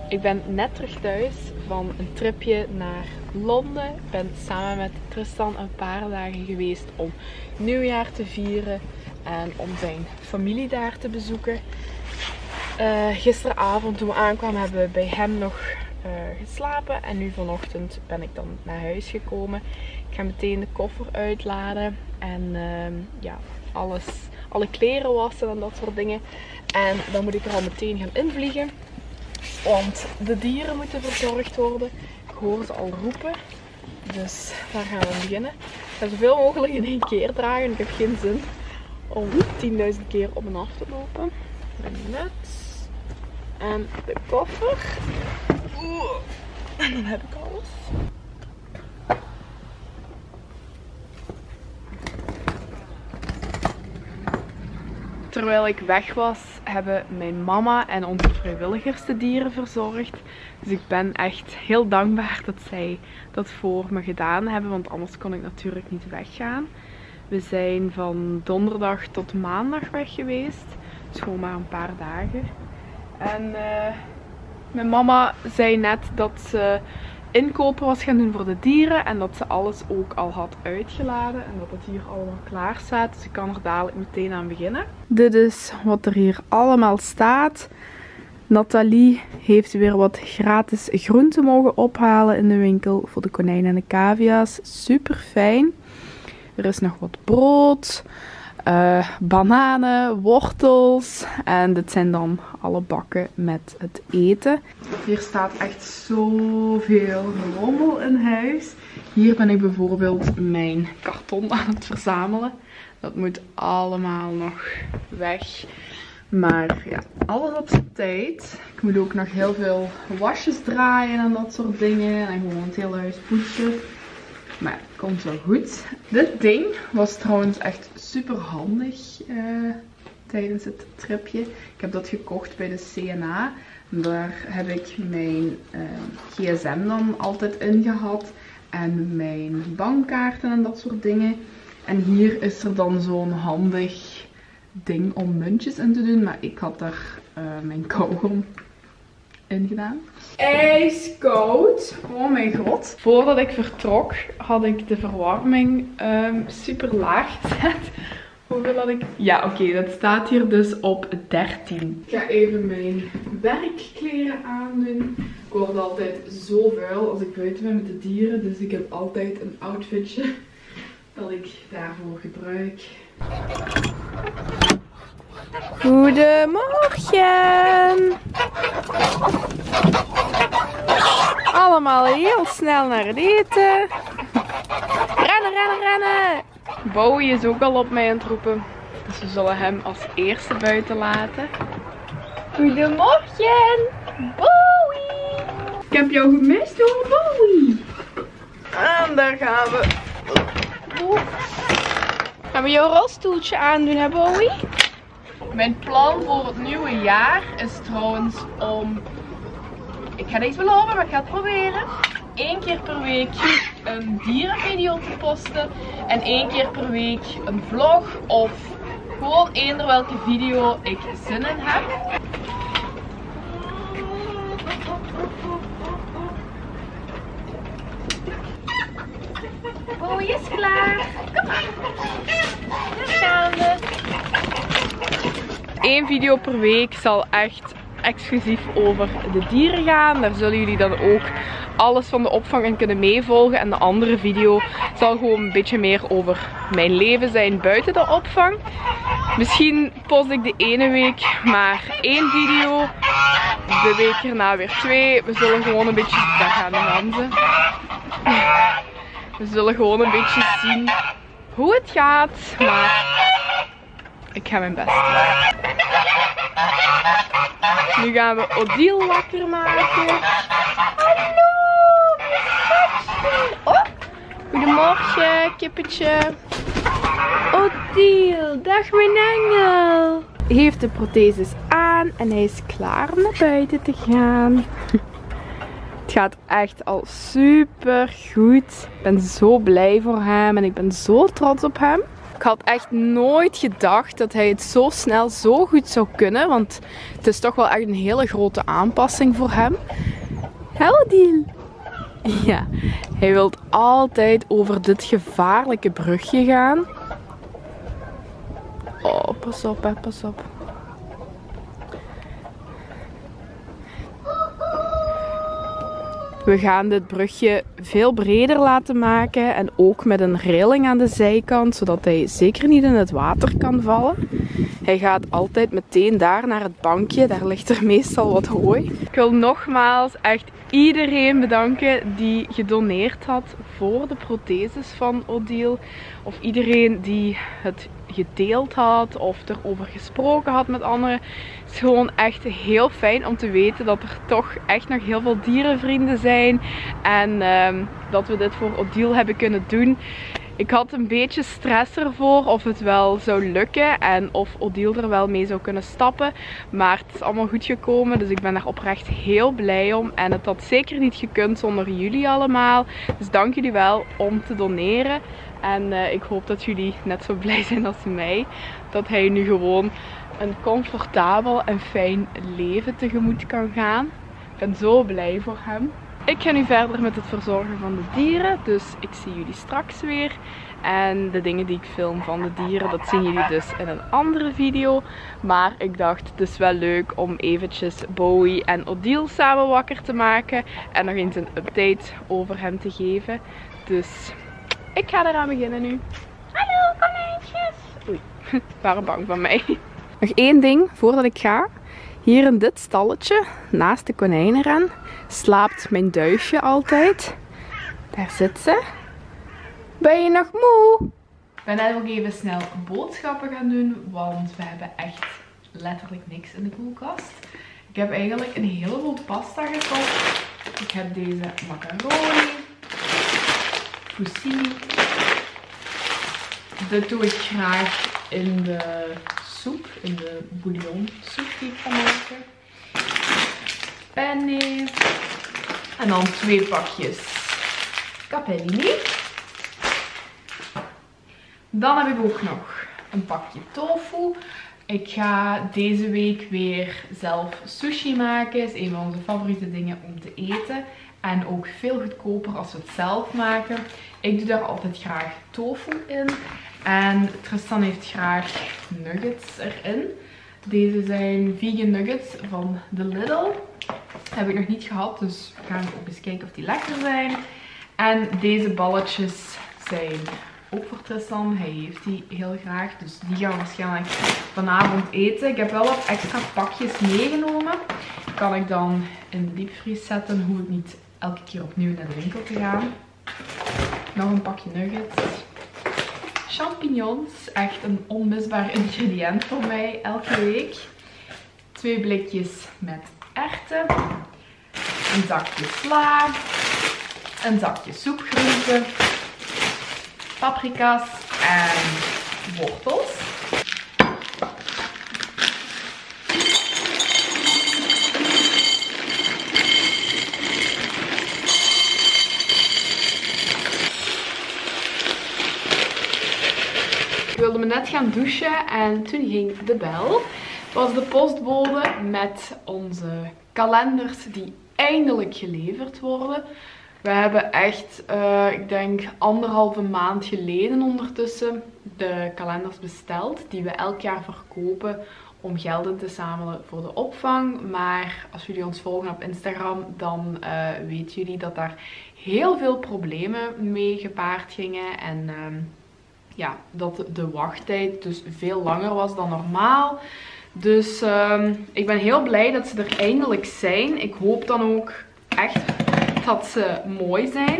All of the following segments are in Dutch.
Ik ben net terug thuis van een tripje naar Londen. Ik ben samen met Tristan een paar dagen geweest om nieuwjaar te vieren en om zijn familie daar te bezoeken. Gisteravond toen we aankwamen hebben we bij hem nog geslapen en nu vanochtend ben ik dan naar huis gekomen. Ik ga meteen de koffer uitladen en ja, alle kleren wassen en dat soort dingen. En dan moet ik er al meteen gaan invliegen. Want de dieren moeten verzorgd worden. Ik hoor ze al roepen. Dus daar gaan we beginnen. Ik ga zoveel mogelijk in één keer dragen. Ik heb geen zin om 10.000 keer op en af te lopen. De nuts. En de koffer. En dan heb ik alles. Terwijl ik weg was, hebben mijn mama en onze vrijwilligers de dieren verzorgd. Dus ik ben echt heel dankbaar dat zij dat voor me gedaan hebben, want anders kon ik natuurlijk niet weggaan. We zijn van donderdag tot maandag weg geweest. Dus gewoon maar een paar dagen. En mijn mama zei net dat ze inkopen was gaan doen voor de dieren en dat ze alles ook al had uitgeladen en dat het hier allemaal klaar staat. Dus ik kan er dadelijk meteen aan beginnen. Dit is wat er hier allemaal staat. Nathalie heeft weer wat gratis groenten mogen ophalen in de winkel voor de konijnen en de cavia's. Super fijn. Er is nog wat brood, bananen, wortels en dit zijn dan alle bakken met het eten. Hier staat echt zoveel rommel in huis. Hier ben ik bijvoorbeeld mijn karton aan het verzamelen. Dat moet allemaal nog weg. Maar ja, alles op zijn tijd. Ik moet ook nog heel veel wasjes draaien en dat soort dingen. En gewoon het hele huis poetsen. Maar het komt wel goed. Dit ding was trouwens echt super handig tijdens het tripje. Ik heb dat gekocht bij de CNA. Daar heb ik mijn gsm dan altijd in gehad. En mijn bankkaarten en dat soort dingen. En hier is er dan zo'n handig ding om muntjes in te doen. Maar ik had daar mijn kauwgom in gedaan. Ijskoud. Oh mijn god. Voordat ik vertrok had ik de verwarming super laag gezet. Hoeveel had ik? Ja, oké, dat staat hier dus op 13. Ik ga even mijn werkkleren aandoen. Ik word altijd zo vuil als ik buiten ben met de dieren. Dus ik heb altijd een outfitje dat ik daarvoor gebruik. Goedemorgen! Allemaal heel snel naar het eten. Rennen, rennen, rennen! Bowie is ook al op mij aan het roepen. Dus we zullen hem als eerste buiten laten. Goedemorgen! Bowie! Ik heb jou gemist hoor, Bowie! En daar gaan we. Gaan we jouw rolstoeltje aandoen, hè Bowie? Mijn plan voor het nieuwe jaar is trouwens om... Ik ga niks beloven, maar ik ga het proberen. 1 keer per week een dierenvideo te posten. En 1 keer per week een vlog of gewoon eender welke video ik zin in heb. Bowie is klaar. Kom maar. Daar gaan we. 1 video per week zal echt exclusief over de dieren gaan. Daar zullen jullie dan ook alles van de opvang in kunnen meevolgen. En de andere video zal gewoon een beetje meer over mijn leven zijn buiten de opvang. Misschien post ik de ene week maar 1 video. De week erna weer 2. We zullen gewoon een beetje... Daar gaan de ganzen. We zullen gewoon een beetje zien hoe het gaat. Maar ik ga mijn best doen. Nu gaan we Odile wakker maken. Hallo, oh, goedemorgen, kippetje. Odile, dag mijn engel. Hij heeft de protheses aan en hij is klaar om naar buiten te gaan. Het gaat echt al super goed. Ik ben zo blij voor hem en ik ben zo trots op hem. Ik had echt nooit gedacht dat hij het zo snel zo goed zou kunnen. Want het is toch wel echt een hele grote aanpassing voor hem. Hallo Odile. Ja, hij wil altijd over dit gevaarlijke brugje gaan. Oh, pas op hè, pas op. We gaan dit brugje veel breder laten maken en ook met een railing aan de zijkant, zodat hij zeker niet in het water kan vallen. Hij gaat altijd meteen daar naar het bankje, daar ligt er meestal wat hooi. Ik wil nogmaals echt iedereen bedanken die gedoneerd had voor de protheses van Odile. Of iedereen die het gedeeld had of erover gesproken had met anderen. Het is gewoon echt heel fijn om te weten dat er toch echt nog heel veel dierenvrienden zijn. En dat we dit voor Odile hebben kunnen doen. Ik had een beetje stress ervoor of het wel zou lukken en of Odile er wel mee zou kunnen stappen. Maar het is allemaal goed gekomen, dus ik ben daar oprecht heel blij om. En het had zeker niet gekund zonder jullie allemaal. Dus dank jullie wel om te doneren. En ik hoop dat jullie net zo blij zijn als mij. Dat hij nu gewoon een comfortabel en fijn leven tegemoet kan gaan. Ik ben zo blij voor hem. Ik ga nu verder met het verzorgen van de dieren, dus ik zie jullie straks weer. En de dingen die ik film van de dieren, dat zien jullie dus in een andere video. Maar ik dacht, het is wel leuk om eventjes Bowie en Odile samen wakker te maken. En nog eens een update over hem te geven. Dus ik ga eraan beginnen nu. Hallo konijntjes! Oei, ze waren bang van mij. Nog één ding voordat ik ga. Hier in dit stalletje, naast de konijnenren, slaapt mijn duifje altijd. Daar zit ze. Ben je nog moe? Ik ben net ook even snel boodschappen gaan doen, want we hebben echt letterlijk niks in de koelkast. Ik heb eigenlijk een heleboel pasta gekocht. Ik heb deze macaroni, fusilli. Dit doe ik graag in de soep, in de bouillonsoep die ik ga maken. Penne. En dan 2 pakjes capellini. Dan heb ik ook nog een pakje tofu. Ik ga deze week weer zelf sushi maken. Dat is een van onze favoriete dingen om te eten. En ook veel goedkoper als we het zelf maken. Ik doe daar altijd graag tofu in. En Tristan heeft graag nuggets erin. Deze zijn vegan nuggets van de Lidl. Heb ik nog niet gehad, dus we gaan ook eens kijken of die lekker zijn. En deze balletjes zijn ook voor Tristan. Hij heeft die heel graag, dus die gaan we waarschijnlijk vanavond eten. Ik heb wel wat extra pakjes meegenomen. Kan ik dan in de diepvries zetten. Hoef ik niet elke keer opnieuw naar de winkel te gaan. Nog een pakje nuggets. Champignons, echt een onmisbaar ingrediënt voor mij elke week. 2 blikjes met erwten. Een zakje sla. Een zakje soepgroenten. Paprika's en wortels. Ik wilde me net gaan douchen en toen ging de bel. Het was de postbode met onze kalenders die eindelijk geleverd worden. We hebben echt, ik denk 1,5 maand geleden ondertussen de kalenders besteld. Die we elk jaar verkopen om geld in te zamelen voor de opvang. Maar als jullie ons volgen op Instagram, dan weten jullie dat daar heel veel problemen mee gepaard gingen. En ja, dat de wachttijd dus veel langer was dan normaal. Dus ik ben heel blij dat ze er eindelijk zijn. Ik hoop dan ook echt dat ze mooi zijn.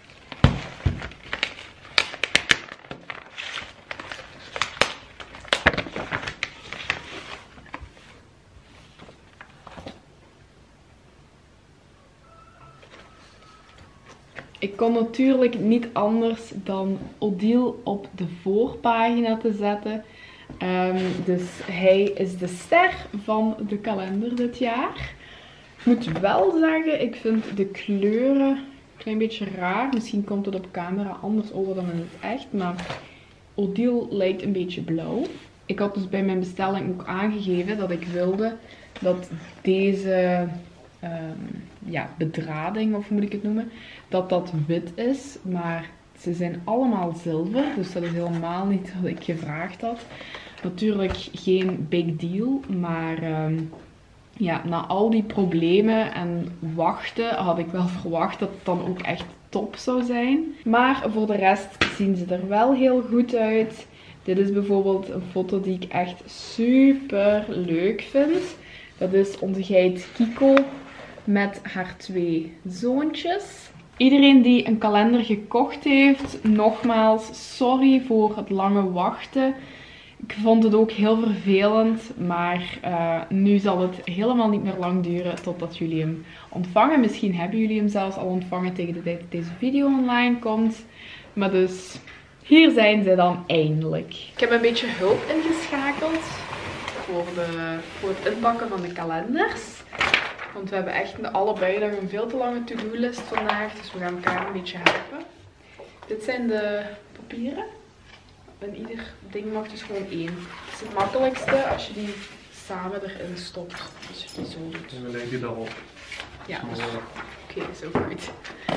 Ik kon natuurlijk niet anders dan Odile op de voorpagina te zetten. Dus hij is de ster van de kalender dit jaar. Ik moet wel zeggen, ik vind de kleuren een klein beetje raar. Misschien komt het op camera anders over dan in het echt. Maar Odile lijkt een beetje blauw. Ik had dus bij mijn bestelling ook aangegeven dat ik wilde dat deze bedrading, of hoe moet ik het noemen, dat dat wit is. Maar ze zijn allemaal zilver, dus dat is helemaal niet wat ik gevraagd had. Natuurlijk geen big deal, maar ja, na al die problemen en wachten had ik wel verwacht dat het dan ook echt top zou zijn. Maar voor de rest zien ze er wel heel goed uit. Dit is bijvoorbeeld een foto die ik echt super leuk vind. Dat is onze geit Kiko met haar 2 zoontjes. Iedereen die een kalender gekocht heeft, nogmaals, sorry voor het lange wachten. Ik vond het ook heel vervelend, maar nu zal het helemaal niet meer lang duren totdat jullie hem ontvangen. Misschien hebben jullie hem zelfs al ontvangen tegen de tijd dat deze video online komt. Maar dus, hier zijn ze dan eindelijk. Ik heb een beetje hulp ingeschakeld voor het inpakken van de kalenders. Want we hebben echt allebei nog een veel te lange to-do-list vandaag, dus we gaan elkaar een beetje helpen. Dit zijn de papieren. En ieder ding mag dus gewoon 1. Het is het makkelijkste als je die samen erin stopt. Als je die zo doet. En dan leg je daarop. Ja, dus, oké, zo goed.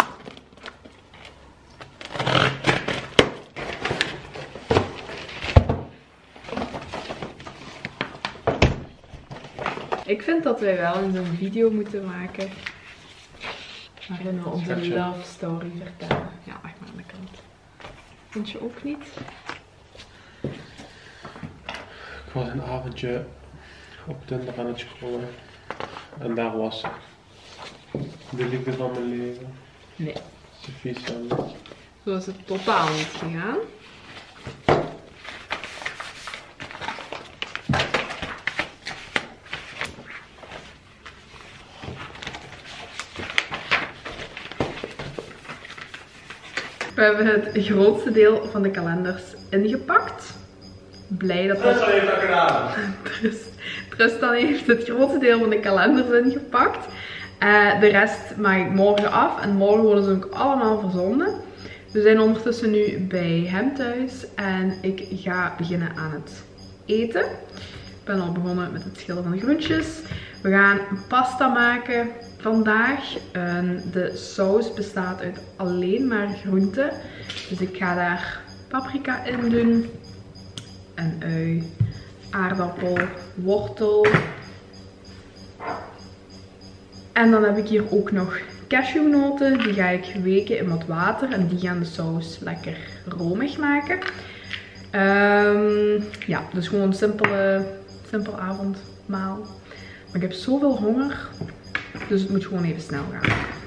Ik vind dat wij wel eens een video moeten maken waarin we onze love story vertellen. Ja, echt maar aan de kant. Vind je ook niet? Ik was een avondje op Tinder aan het scrollen en daar was de liefde van mijn leven. Nee. Sophie Sanders. Zo is het totaal niet gegaan. We hebben het grootste deel van de kalenders ingepakt. Blij dat dat... Tristan heeft dat gedaan. Tristan heeft het grootste deel van de kalenders ingepakt. De rest maak ik morgen af en morgen worden ze ook allemaal verzonden. We zijn ondertussen nu bij hem thuis en ik ga beginnen aan het eten. Ik ben al begonnen met het schillen van de groentjes. We gaan pasta maken vandaag. De saus bestaat uit alleen maar groenten. Dus ik ga daar paprika in doen. Een ui, aardappel, wortel. En dan heb ik hier ook nog cashewnoten. Die ga ik weken in wat water. En die gaan de saus lekker romig maken. Ja, dus gewoon een simpel avondmaal. Maar ik heb zoveel honger. Dus het moet gewoon even snel gaan.